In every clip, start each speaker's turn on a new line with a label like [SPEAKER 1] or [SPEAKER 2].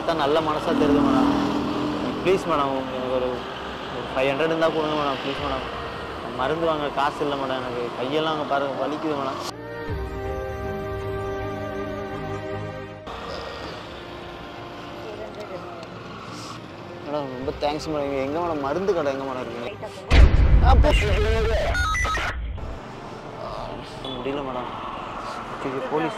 [SPEAKER 1] பார்த்தா நல்ல மனசாக தெரியுது மேடம். ப்ளீஸ் மேடம் எனக்கு ஒரு 500 இருந்தால் கொடுங்க மேடம். Please madam. மருந்து வாங்க காசு இல்லை மேடம். எனக்கு கையெல்லாம் அங்கே பாருங்க வலிக்குது மேடம். மேடம் ரொம்ப தேங்க்ஸ் மேடம். இங்கே எங்கே மேடம் மருந்து கடை எங்கே மேடம் இருக்குங்க? முடியல மேடம். போலீஸ்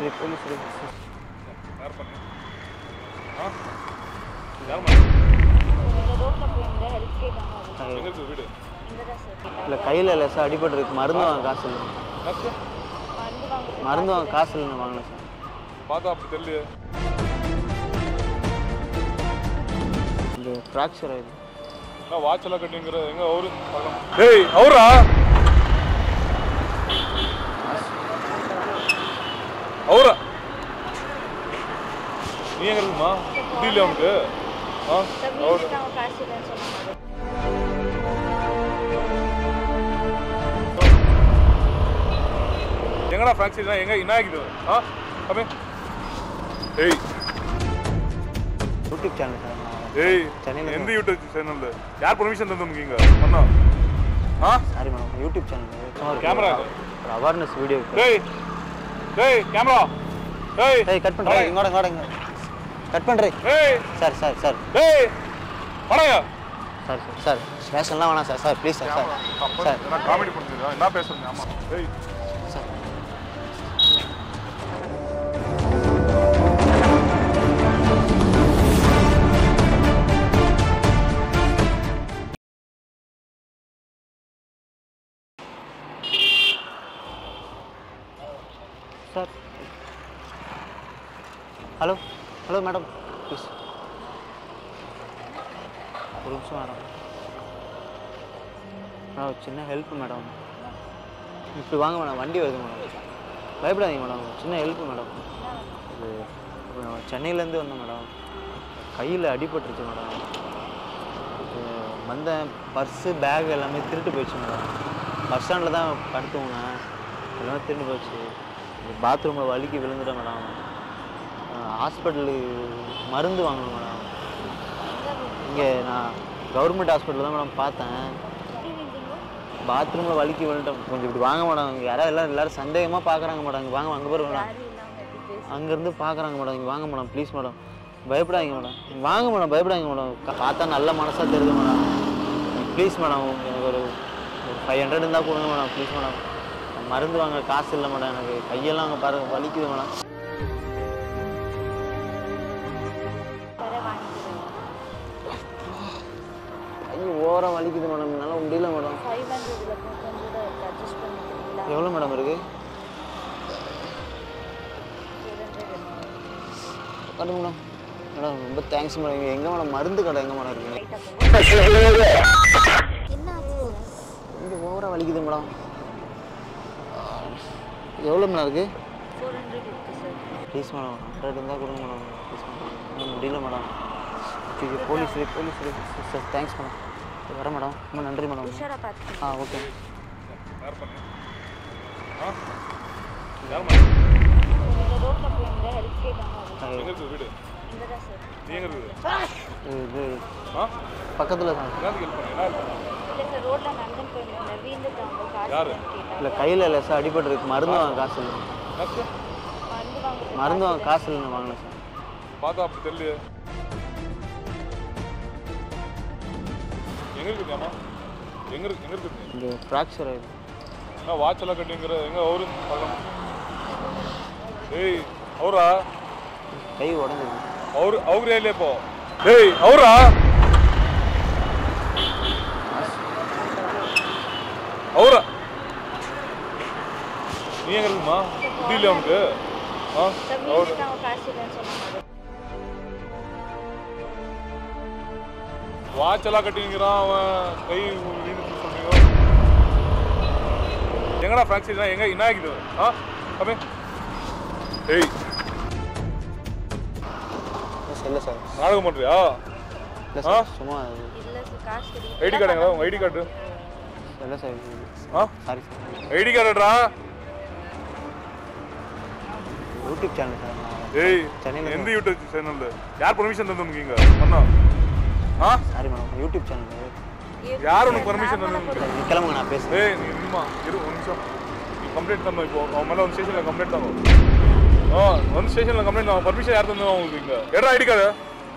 [SPEAKER 1] இல்லை கையில் இல்லை சார், அடிபட்டு இருக்கு. மருந்து வாங்க காசு இல்லை. மருந்து வாங்க காசு இல்லைன்னு வாங்கல சார்.
[SPEAKER 2] பார்த்தா அப்படி தெரியல.
[SPEAKER 1] இந்த ஃப்ராக்சர் ஆயிடுது.
[SPEAKER 2] நான் வாட்ச் எல்லாம் கட்டிங்கிற எங்க அவரு? ஏய் அவரா? அவரா? நீ எங்க இருக்குமா? புத்தி இல்லையா உனக்கு? எங்கடா ஃப்ராக்சர்? எங்க என்ன ஆகிது? கமே. ஏய்
[SPEAKER 1] யூடியூப் சேனல் சார்.
[SPEAKER 2] ஏய் எந்த யூடியூப் சேனல்ல? யார் பெர்மிஷன் தந்தது நீங்க? அண்ணா
[SPEAKER 1] sorry madam, YouTube channel
[SPEAKER 2] camera
[SPEAKER 1] ஒரு அவேர்னஸ் வீடியோ.
[SPEAKER 2] ஏய் ஏய் கேமரா. ஏய்
[SPEAKER 1] ஏய் கட் பண்றேன். இங்கோட கட் பண்றேன்.
[SPEAKER 2] ஏய்
[SPEAKER 1] சார்
[SPEAKER 2] ஏய் வாடா.
[SPEAKER 1] சார் ஸ்பெஷல்லாம் வேணாம் சார். Please sir. சார்
[SPEAKER 2] நான் காமெடி பண்ணுறேன். என்ன பேசுறேன்? ஆமா. ஏய்
[SPEAKER 1] sir sir hello madam please ஒரு நிமிஷம் மேடம். மேடம் சின்ன ஹெல்ப் மேடம். இப்படி வாங்க மேடம், வண்டி வருது மேடம். பயப்படாதீங்க மேடம், சின்ன ஹெல்ப் மேடம். இது சென்னையிலேருந்து வந்தேன் மேடம். கையில் அடிபட்டுருச்சு மேடம். வந்தேன், பர்ஸு பேக் எல்லாமே திருட்டு போயிடுச்சு மேடம். பஸ் ஸ்டாண்டில் தான் படுத்துவோனேன், எல்லாமே திருட்டு போயிடுச்சு. பாத்ரூமில் வலிக்கு விழுந்துட்டேன் மேடம். ஹாஸ்பிட்டலுக்கு மருந்து வாங்கணும் மேடம். இங்கே நான் கவர்மெண்ட் ஹாஸ்பிட்டலில் தான் மேடம் பார்த்தேன். பாத்ரூமில் வலிக்கு விழுந்துட்டேன். கொஞ்சம் இப்படி வாங்க மேடம். இங்கே யாராவது எல்லோரும் சந்தேகமாக பார்க்குறாங்க மேடம். இங்கே வாங்க, அங்கே போகிற மேடம். அங்கேருந்து பார்க்குறாங்க மேடம். இங்கே வாங்க மேடம், ப்ளீஸ் மேடம். பயப்படாதீங்க மேடம். வாங்க மேடம், பயப்படாதீங்க மேடம். பார்த்தா நல்ல மனசாக தெரியுது மேடம். ப்ளீஸ் மேடம் எனக்கு ஒரு 500 இருந்தால் கொடுங்க மேடம். Please madam. மருந்து வாங்க காசு இல்லை மேடம். எனக்கு கையெல்லாம் அங்கே பாருங்க வலிக்குது மேடம். ஐயோ ஓவராக வலிக்குது மேடம். என்னால் முடியல மேடம். எவ்வளோ மேடம் இருக்குது? கட்டு மேடம். மேடம் ரொம்ப தேங்க்ஸ் மேடம். இங்கே எங்கே மேடம் மருந்து கடை எங்கே மேடம் இருக்குது? இங்கே ஓவராக வலிக்குது மேடம். எவ்வளோ மேடம் இருக்குது? ப்ளீஸ் மேடம் 100 இருந்தால் கொடுங்க மேடம். ப்ளீஸ் மேடம், முடியல madam. Police sir. Thanks madam. வரேன் மேடம். ரொம்ப நன்றி மேடம். ஓகே. இது பக்கத்தில் தான். இல்லை கையில் இல்லை சார், அடிபட்டு இருக்கு. மருந்து வாங்க காசு இல்லை. மருந்து வாங்க காசு இல்லைன்னு வாங்கல சார்.
[SPEAKER 2] பார்த்தா அப்படி தெரியல. எங்க இருக்குமா? எங்க இருக்கு?
[SPEAKER 1] இந்த ஃப்ராக்சர் ஆயிடுது.
[SPEAKER 2] நான் வாட்ச் எல்லாம் கட்டிங்கிற எங்க அவரு? ஏய் அவரா?
[SPEAKER 1] கை உடஞ்சிருக்கு.
[SPEAKER 2] அவரே இல்லையா இப்போ? ஏய் அவரா? அவரா? நீ எங்க இருக்குமா? புத்தி இல்லையா உனக்கு? வாட்ச் எல்லாம் கட்டிங்கிறான் அவன். கை சொல்றீங்க. எங்கடா ஃப்ராக்சர்? எங்க என்ன ஆகிது? கமே. ஏய்
[SPEAKER 1] இல்லை சார்.
[SPEAKER 2] நாடகம் பண்ணுறியா?
[SPEAKER 1] இல்லை சார், சும்மா
[SPEAKER 2] ஐடி கார்டுங்களா? உங்கள் ஐடி கார்டு?
[SPEAKER 1] இல்லை சார். Sorry sir.
[SPEAKER 2] ஐடி கார்டுடா.
[SPEAKER 1] YouTube channel sir.
[SPEAKER 2] ஏய்
[SPEAKER 1] சென்னையில்
[SPEAKER 2] எந்த யூடியூப் சேனல்ல யார் பெர்மிஷன் தந்தீங்க அண்ணா
[SPEAKER 1] சாரி மேடம் யூடியூப் சேனல்
[SPEAKER 2] யார் உனக்கு பெர்மிஷன் தந்தீங்க
[SPEAKER 1] நீ கிளம்புங்க நான் பேசுகிறேன்
[SPEAKER 2] ஏய் நீ நிம்மா இரு ஒரு நிமிஷம் நீ கம்ப்ளைண்ட் தந்தோம் இப்போ அவன் மேலே வந்து ஸ்டேஷனில் கம்ப்ளைண்ட் தந்தோம் வந்து ஸ்டேஷனில் கம்ப்ளைண்ட் தந்தோம் பர்மிஷன் யார் தந்தோம் உங்களுக்கு இங்கே எடா ஐடி கார்டு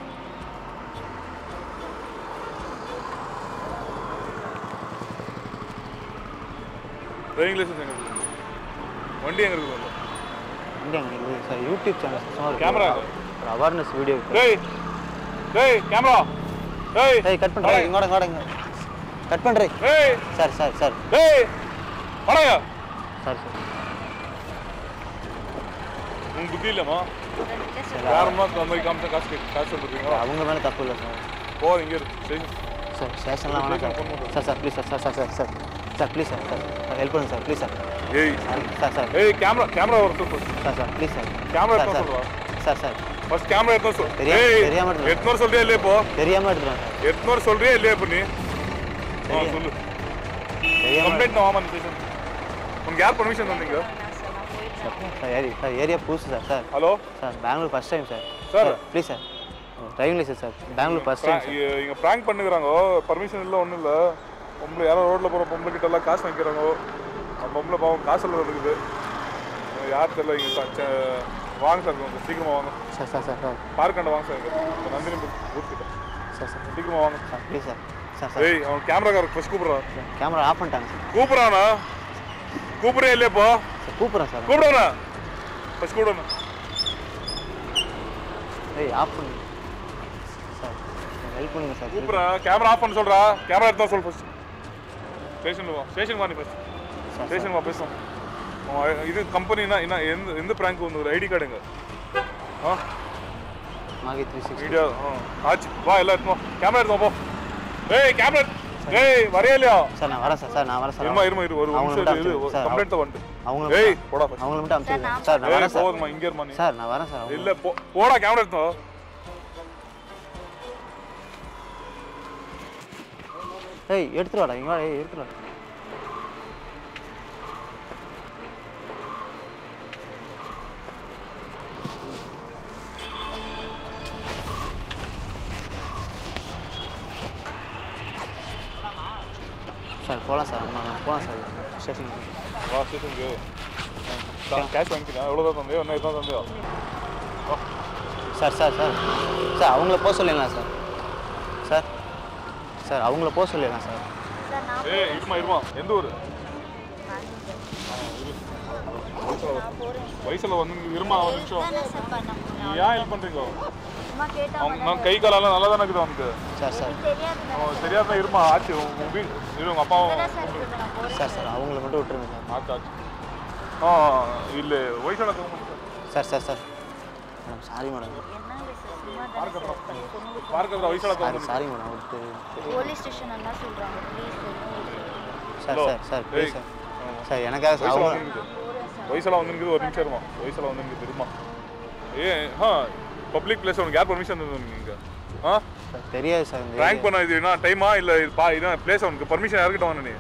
[SPEAKER 2] டிரைவிங் லைசன்ஸ் எங்கே இருக்குது வண்டி எங்கே இருக்குது
[SPEAKER 1] வண்டி எங்கே இருக்குது சார் யூடியூப் சேனல் சும்மா
[SPEAKER 2] கேமரா
[SPEAKER 1] அவேர்னஸ் வீடியோ
[SPEAKER 2] டேய் டேய் கேமரா டேய்
[SPEAKER 1] ஏய் கட் பண்ணுறேன் இங்கோட கட் பண்ணுறேன்
[SPEAKER 2] ஏய்
[SPEAKER 1] சார்
[SPEAKER 2] டேய் வாடா
[SPEAKER 1] சார்
[SPEAKER 2] உங்களுக்கு புத்தி இல்லைம்மா யாருமா அந்த மாதிரி காசு சொல்லிருக்கீங்களா
[SPEAKER 1] அவங்க மேலே தப்பு இல்லை சார்
[SPEAKER 2] போ இங்கே ஸ்டேஷன்
[SPEAKER 1] சார் ஸ்டேஷன்லாம் வேணாம் sir please sir please sir help பண்ணுங்க சார் ப்ளீஸ் சார்
[SPEAKER 2] ஏய்
[SPEAKER 1] சார்
[SPEAKER 2] ஏய் கேமரா வரது
[SPEAKER 1] சார் ப்ளீஸ் சார்
[SPEAKER 2] கேமரா எடுத்து சொல்றா
[SPEAKER 1] சார்
[SPEAKER 2] ஃபர்ஸ்ட் கேமரா எடுத்து சொல்
[SPEAKER 1] தெரியாம
[SPEAKER 2] எடுத்து சொல்றியா இல்லையா இப்போ
[SPEAKER 1] தெரியாம எடுத்துறேன்
[SPEAKER 2] எடுத்து சொல்றியா இல்லையா இப்போ நீ சொல்லு கம்ப்ளைண்ட் நான் வாமா ஸ்டேஷன் உங்களுக்கு யார் பெர்மிஷன் தந்தீங்க
[SPEAKER 1] சார் ஏரியா புதுசு sir
[SPEAKER 2] hello
[SPEAKER 1] sir Bangalore first time
[SPEAKER 2] sir
[SPEAKER 1] please sir driving licence sir Bangalore first time
[SPEAKER 2] இங்கே ப்ராங்க் பண்ணுறாங்க பர்மிஷன் இல்லை ஒன்றும் இல்லை பொம்பளை யாரோ ரோட்டில் போகிற பொம்பளை கிட்ட எல்லாம் காசு வாங்கிக்கிறாங்க பொம்பளை பாவம் காசு எல்லாம் இருக்குது யார் தெரியல இங்கே வாங்க சார் கொஞ்சம் சீக்கிரமாக வாங்க
[SPEAKER 1] சார்
[SPEAKER 2] பார்க்காண்ட வாங்க சார் நந்தினி கூப்பிட்டு
[SPEAKER 1] சார்
[SPEAKER 2] சீக்கிரமாக வாங்க
[SPEAKER 1] சார் ப்ளீஸ் சார்
[SPEAKER 2] ஏய் அவன் கேமராக்காரர் ஃபஸ்ட் கூப்பிட்றான்
[SPEAKER 1] கேமரா ஆஃப் பண்ணிட்டாங்க சார்
[SPEAKER 2] கூப்பிட்றானா கூப்பிட்றே இல்லையா இப்போ
[SPEAKER 1] கூப்பிட்றேன் சார்
[SPEAKER 2] கூப்பிடுறா ஃபஸ்ட் கூப்பிடுறா
[SPEAKER 1] ஏய் ஆஃப் பண்ணு சார் ஹெல்ப் பண்ணுங்க சார்
[SPEAKER 2] கூப்பிட்றா கேமரா ஆஃப் பண்ண சொல்கிறா கேமரா எடுத்தா சொல் ஃபஸ்ட் ஸ்டேஷனுக்கு வா ஸ்டேஷனுக்கு வா நீ ஃபஸ்ட் ஸ்டேஷன் வா பேசுவோம் இது கம்பெனினா என்ன எந்த ப்ராங்க் வந்து ஒரு ஐடி கார்டுங்க
[SPEAKER 1] மாகி 360
[SPEAKER 2] வீடியோ ஆச்சு வா எல்லாம் எடுத்து கேமரா எடுத்து போ ஏய் கேமரா ஏய் வரையா இல்லையா
[SPEAKER 1] சார் நான் வரேன் சார்
[SPEAKER 2] இருமா இரு ஒரு நிமிஷம் இது கம்ப்ளைண்ட் தான் வந்து
[SPEAKER 1] அவங்க
[SPEAKER 2] ஏய் போடா
[SPEAKER 1] அவங்கள மட்டும் அனுப்பிச்சிருக்கேன் சார் நான் வரேன் சார்
[SPEAKER 2] போதுமா இங்க இருமா நீ
[SPEAKER 1] சார் நான் வரேன் சார்
[SPEAKER 2] இல்ல போடா கேமரா எடுத்து
[SPEAKER 1] ஏய் எடுத்துட்டு வாடா இங்க வா ஏய் எடுத்துட்டு வா சார் போகலாம் சார் போகலாம் சார் ஸ்டேஷனுக்கு
[SPEAKER 2] வா ஸ்டேஷனுக்கு கேஷ் வாங்கிக்கிறேன் எவ்வளோ தான் தந்தையோ என்ன இதுதான் தந்தையோ
[SPEAKER 1] சார் அவங்கள போக சொல்லிடலாம் சார் அவங்கள போக சொல்லிடலாம் சார்
[SPEAKER 2] ஏய் இருமா எந்த ஊர் வயசில் வந்து இருமா ஒரு நிமிஷம் ஏன் ஹெல்ப் பண்ணுறீங்க நான் கை காலெல்லாம் நல்லா தானே இருக்குது அவனுக்கு
[SPEAKER 1] சார்
[SPEAKER 2] தெரியாத இருமா ஆச்சு உங்கள் அப்பாவும்
[SPEAKER 1] சார் அவங்கள மட்டும் விட்டுருங்க
[SPEAKER 2] ஆச்சு இல்லை வயசான
[SPEAKER 1] சார் மேடம் சாரி மேடம்
[SPEAKER 2] பார்க்கறதா வயசான
[SPEAKER 1] சாரி மேடம்
[SPEAKER 3] போலீஸ் ஸ்டேஷன் எல்லாம் சொல்றாங்க ப்ளீஸ்
[SPEAKER 1] சார் எனக்காக
[SPEAKER 2] வயசெல்லாம் வந்துருக்குது ஒரு நிமிஷம் இருமா வயசெல்லாம் வந்துருக்கு தெரியுமா பப்ளிக் பிளேஸ் உனக்கு யார் பர்மிஷன் தந்தீங்க
[SPEAKER 1] தெரியாது சார்
[SPEAKER 2] ப்ராங்க் பண்ண இது என்ன டைமா இல்லை இதான் பிளேஸ் அவனுக்கு பர்மிஷன் யாருக்கிட்ட வாங்க நீ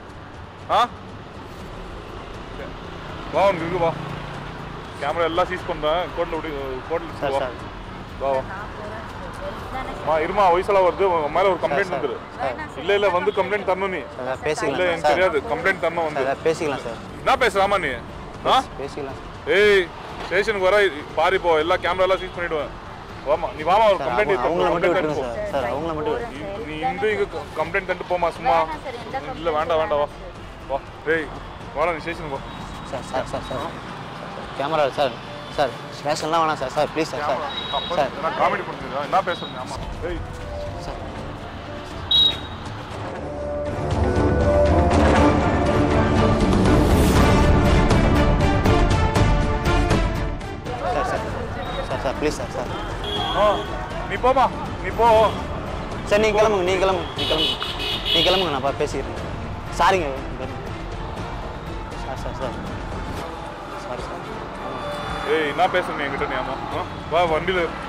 [SPEAKER 2] வா உனக்கு இருக்கு வா கேமரா எல்லாம் சீஸ் பண்ணுறேன் கோர்ட்டில் வா வா இருமா வயசெல்லாம் வருது உங்கள் மேலே ஒரு கம்ப்ளைண்ட் வந்துரு இல்லை வந்து கம்ப்ளைண்ட் தரணும் நீ இல்லை எனக்கு தெரியாது கம்ப்ளைண்ட் தரணும் வந்து
[SPEAKER 1] பேசிக்கலாம் சார்
[SPEAKER 2] என்ன பேசுறாமா நீ
[SPEAKER 1] பேசிக்கலாம்
[SPEAKER 2] ஏய் ஸ்டேஷனுக்கு வர பாரு இப்போ எல்லா கேமரா எல்லாம் சீஸ் பண்ணிடுவேன் வாமா நீ வாமா ஒரு கம்ப்ளைண்ட்
[SPEAKER 1] அவங்கள மட்டும்
[SPEAKER 2] நீ இங்க கம்ப்ளைண்ட் தந்து போமா சும்மா இல்லை வேண்டாம் வா வா டேய் வாடா நீ ஸ்டேஷனுக்கு வா
[SPEAKER 1] சார் கேமரா சார் ஸ்டேஷன்லாம் வேணாம் சார் ப்ளீஸ் சார்
[SPEAKER 2] நான் காமெடி பண்ணுறேன் என்ன பேசுறேன் ஆமாம் டேய்
[SPEAKER 1] சார் ப்ளீஸ் சார்
[SPEAKER 2] நீ போமா நீ போ
[SPEAKER 1] சார் நீ கிளம்புங்க நான் பேசிக்கிறேன் சாரிங்க சார்
[SPEAKER 2] ஏய் என்ன பேசுறேன் என்கிட்ட நீ ஆமாம் வா வண்டியில்